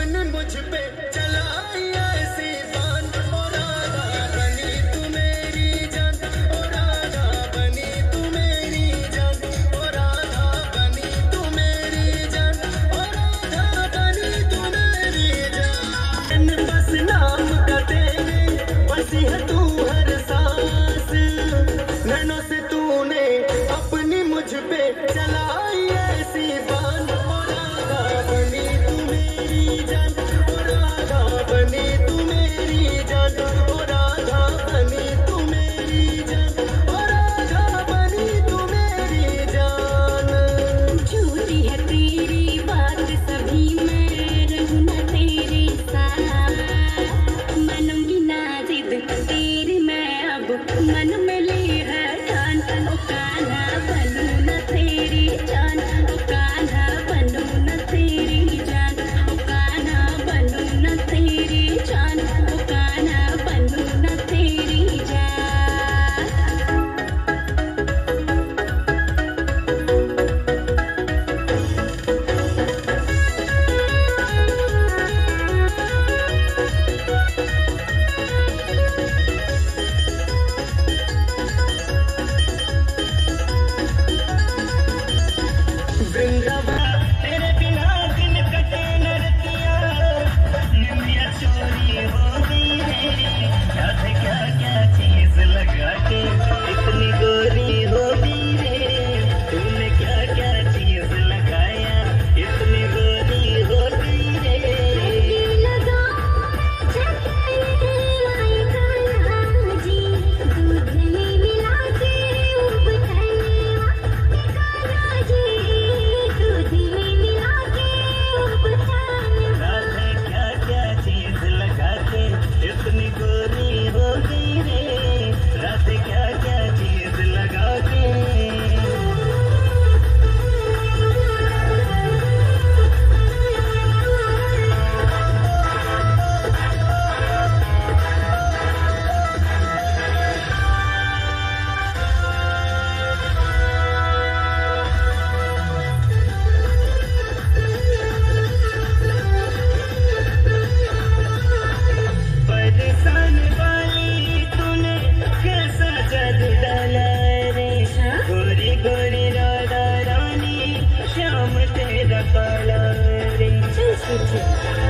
अपने मुझ पे चलाई ऐसी बान, ओ राधा बनी तू मेरी जान, ओ राधा बनी तू मेरी जान, ओ राधा बनी तू मेरी जान, ओ राधा बनी तू मेरी जान। बस नाम का तेरे बसी है तू हर सांस, नैनों से तूने अपनी मुझ पे चलाई ऐसी बान, ओ राधा बनी तू मेरी जान, ओ राधा बनी तू मेरी जान, ओ राधा बनी तू मेरी जान, ओ राधा बनी तू मेरी जान। झूठी है तेरी बात सभी, मैं रहूं ना तेरे साथ, मानूंगी ना जिद तेरी मैं अब, मन में ले है ठान, ओ कान्हा बनूं ना तेरी जान, ओ कान्हा बनूं ना तेरी जान, ओ कान्हा बनूं ना तेरी जान, ओ कान्हा बनूं ना तेरी जान। वृंदावन तेरे बिना दिन कटे न रतिया, निंदिया चोरी हो गई रे, याद क्या क्या चीज लगा के इतनी गोरी हो गई रे, तूने क्या क्या चीज लगाया इतनी गोरी हो गई रे। राधे क्या क्या चीज लगा के इतनी गोरी हो गई रे, राधे क्या क्या चीज लगा के। परेशान वाली तूने कैसा जादू डाला रे, गोरी गोरी राधा रानी श्याम तेरा काला रे।